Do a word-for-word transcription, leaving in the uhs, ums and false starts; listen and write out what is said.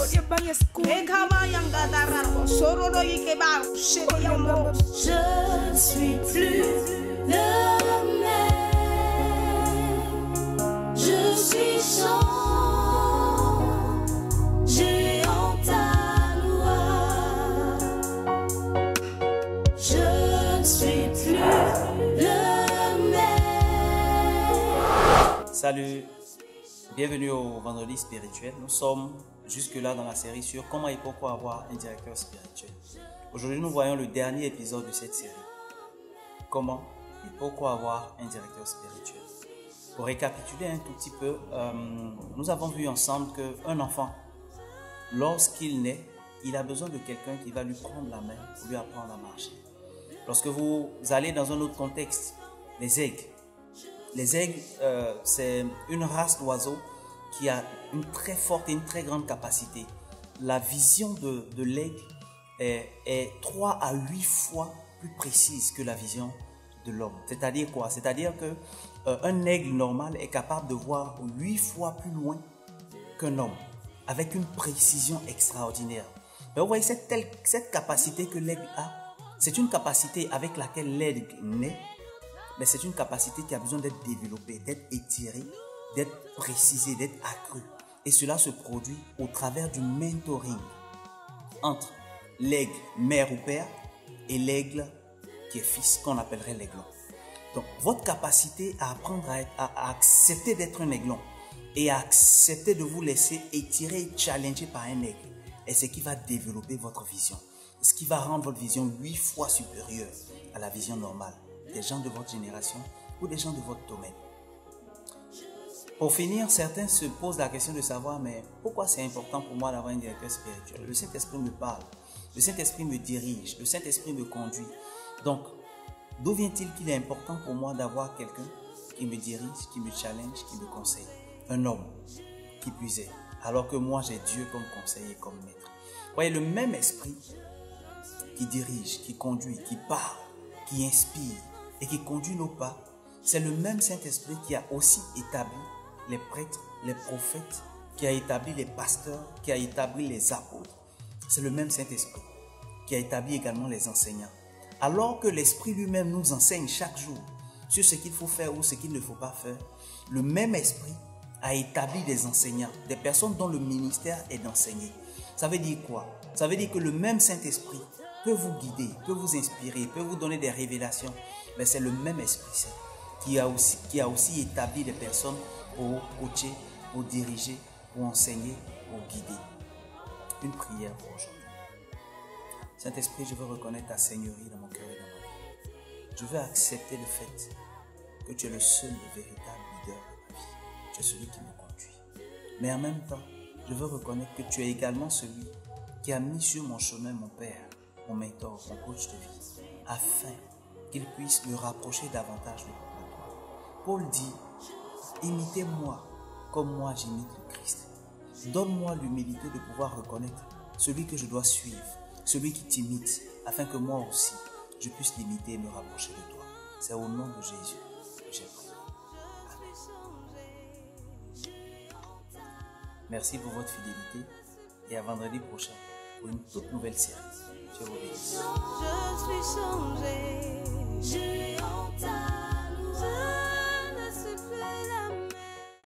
Je ne suis plus le même. Je suis changé en ta loi. Je ne suis plus le même. Salut, bienvenue au Vendredi Spirituel. Nous sommes jusque-là dans la série sur comment et pourquoi avoir un directeur spirituel. Aujourd'hui, nous voyons le dernier épisode de cette série. Comment et pourquoi avoir un directeur spirituel. Pour récapituler un tout petit peu, euh, nous avons vu ensemble qu'un enfant, lorsqu'il naît, il a besoin de quelqu'un qui va lui prendre la main pour lui apprendre à marcher. Lorsque vous allez dans un autre contexte, les aigles. Les aigles, euh, c'est une race d'oiseaux qui a une très forte et une très grande capacité. La vision de, de l'aigle est, est trois à huit fois plus précise que la vision de l'homme. C'est-à-dire quoi? C'est-à-dire que euh, un aigle normal est capable de voir huit fois plus loin qu'un homme, avec une précision extraordinaire. Mais vous voyez, cette, telle, cette capacité que l'aigle a, c'est une capacité avec laquelle l'aigle naît, mais c'est une capacité qui a besoin d'être développée, d'être étirée, d'être précisée, d'être accrue. Et cela se produit au travers du mentoring entre l'aigle mère ou père et l'aigle qui est fils, qu'on appellerait l'aiglon. Donc, votre capacité à apprendre à, être, à, à accepter d'être un aiglon et à accepter de vous laisser étirer et challenger par un aigle est ce qui va développer votre vision. Ce qui va rendre votre vision huit fois supérieure à la vision normale des gens de votre génération ou des gens de votre domaine. Pour finir, certains se posent la question de savoir, mais pourquoi c'est important pour moi d'avoir un directeur spirituel? Le Saint-Esprit me parle, le Saint-Esprit me dirige, le Saint-Esprit me conduit. Donc, d'où vient-il qu'il est important pour moi d'avoir quelqu'un qui me dirige, qui me challenge, qui me conseille? Un homme qui puisait, alors que moi j'ai Dieu comme conseiller, comme maître. Vous voyez, le même esprit qui dirige, qui conduit, qui parle, qui inspire et qui conduit nos pas, c'est le même Saint-Esprit qui a aussi établi les prêtres, les prophètes, qui a établi les pasteurs, qui a établi les apôtres. C'est le même Saint-Esprit qui a établi également les enseignants. Alors que l'Esprit lui-même nous enseigne chaque jour sur ce qu'il faut faire ou ce qu'il ne faut pas faire, le même Esprit a établi des enseignants, des personnes dont le ministère est d'enseigner. Ça veut dire quoi? Ça veut dire que le même Saint-Esprit peut vous guider, peut vous inspirer, peut vous donner des révélations, mais c'est le même Esprit qui a aussi, qui a aussi établi des personnes pour coacher, pour diriger, pour enseigner, pour guider. Une prière pour aujourd'hui. Saint-Esprit, je veux reconnaître ta Seigneurie dans mon cœur et dans ma vie. Je veux accepter le fait que tu es le seul et véritable leader de ma vie. Tu es celui qui me conduit. Mais en même temps, je veux reconnaître que tu es également celui qui a mis sur mon chemin mon Père, mon mentor, mon coach de vie, afin qu'il puisse me rapprocher davantage de toi. Paul dit, imitez-moi comme moi j'imite le Christ. Donne-moi l'humilité de pouvoir reconnaître celui que je dois suivre, celui qui t'imite, afin que moi aussi, je puisse l'imiter et me rapprocher de toi. C'est au nom de Jésus que j'ai prié. Amen. Merci pour votre fidélité et à vendredi prochain pour une toute nouvelle série. Dieu vous bénisse. Je suis changé, j'ai en ta loi.